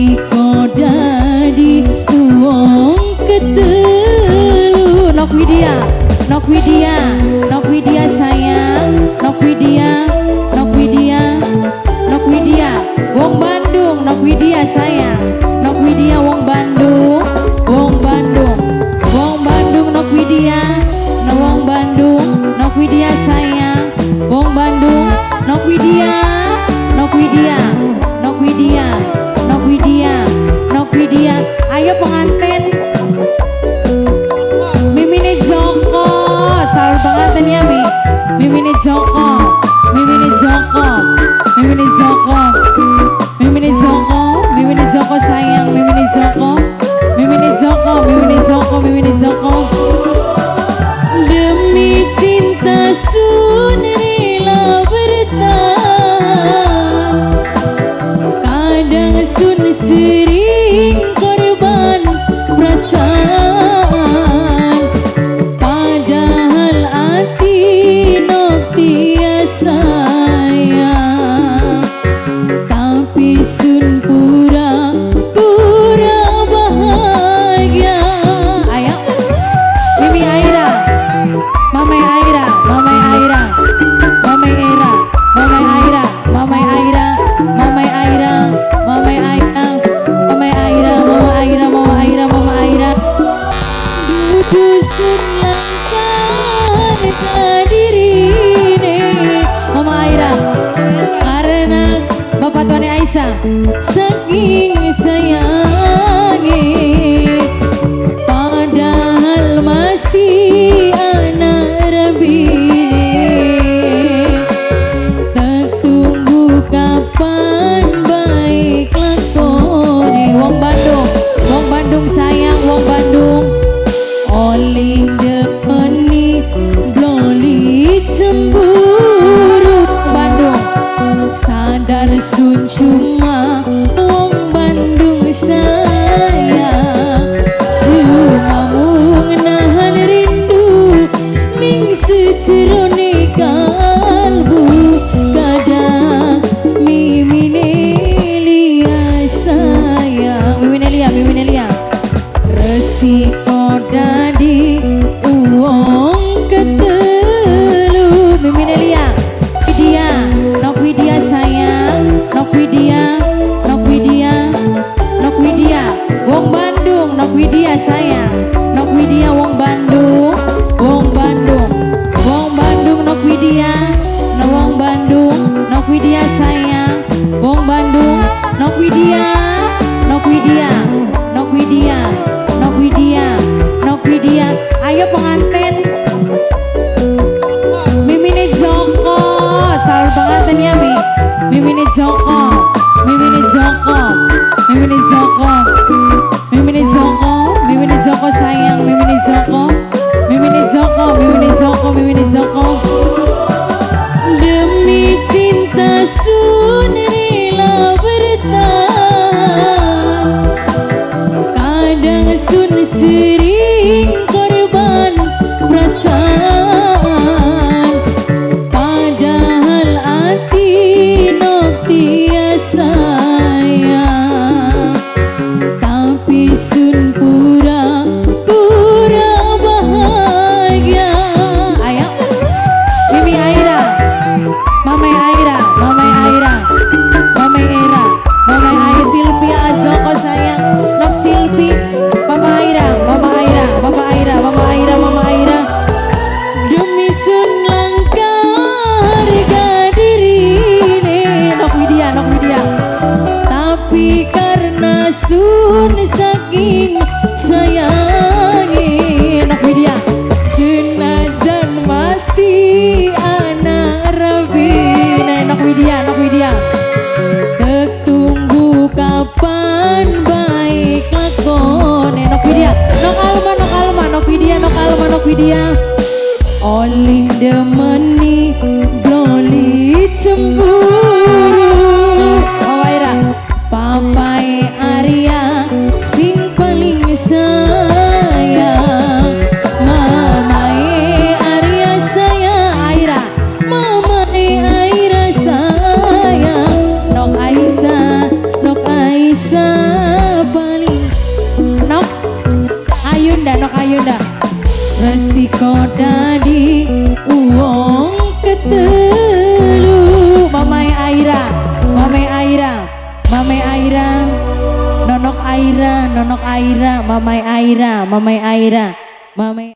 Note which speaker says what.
Speaker 1: resiko dadi wong ketelu. Nok Widya, Nok Widya, Nok Widya sayang, Nok Widya, Nok Widya, Nok Widya, wong Bandung, Nok Widya sayang, Nok Widya wong Bandung, wong Bandung, wong Bandung, Nok Widya, wong Bandung, Nok Widya sayang, wong Bandung, Nok Widya, Nok Widya, Nok Widya, Nok Widya, Nok Widya, ayo pengantin. Mimine Joko, selalu pengantin ya Mi. Mimine Joko, Mimine Joko, Mimine Joko, Mimine Joko, Mimine Joko sayang, Mimine Joko, Mimine Joko, Mimine Joko, Mimine Joko. Demi cinta sun rela bertahan, kadang sun sering korban perasaan, padahal hati nok dia sayang, tapi sun pura-pura bahagia. Ayo Mimi Aira, Mamai Aira, Mamai Aira, Mamai Aira, Mamai Aira, Mamai Aira, Mamai Aira, Mamai Aira, Mamai Aira, Mama Aira, Mama Aira, Mama Aira. Dusun langkan hadirine Mama Aira, karena Bapak Tuani Aisyah saking sayangi, padahal masih anak rabine, tak tunggu kapan baik lakoni. Wong Bandung, Wong Bandung sayang, Wong Bandung, oling depeni bloli cemburu. Bandung sadar sun cuma wong Bandung sayang, cuma mengenahan rindu ning secerone kalbu, kadang mimine lia sayang, mimine lia, mimine lia. Resiko dadi uang ketelu, mimine lia. Widya, Nok Widya sayang, Nok Widya, Nok Widya, Nok Widya, wong Bandung, Nok Widya sayang, Nok Widya wong Bandung, wong Bandung, wong Bandung, Nok Widya, wong Bandung, Nok Widya sayang, wong Bandung, Nok Widya, Nok Widya, Nok Widya, Nok Widya, Nok Widya, ayo pengantin. Mimine Joko, selalu pengantin ya Mi. Mimine Joko, Mimine Joko, Mimine Joko, Mimine Joko, Mimine Joko sayang, Mimine Joko, Mimine Joko, Mimine Joko, Mimine Joko. Demi cinta sun rela bertahan, kadang sun sering korban perasaan, padahal hati nok dia sayang, tapi sun pura-pura bahagia. Ayo Mimi Aira, Mamai Aira, Mamai Aira, Mamai Aira, Mamai Aira, Silvia Azoko sayang, Nok Silvi, Mama Aira, Mama Aira, Mama Aira, Mama Aira, Mama Aira. Demi sun langkah harga dirine, Nok Widya, Nok Widya, tapi karena sun saking sayangi, Nok Widya, senajan masih anak rabine, Nok Widya, Nok Widya, tertunggu kapan baik lakone. Nok Widya, Nok Alma, Nok Alma, Nok Widya, Nok Alma, Nok Widya, oling demeni bloli cemburu. Oh Aira, Papai Arya sing paling sayang, Mamai Arya sayang, Aira, Mamai Aira sayang, Nok Aisyah, Nok Aisyah. resiko dadi uang ketelu. Mamai Aira, Mamai Aira, Mamai Aira, Nonok Aira, Nonok Aira, Mamai Aira, Mamai Aira, Mamai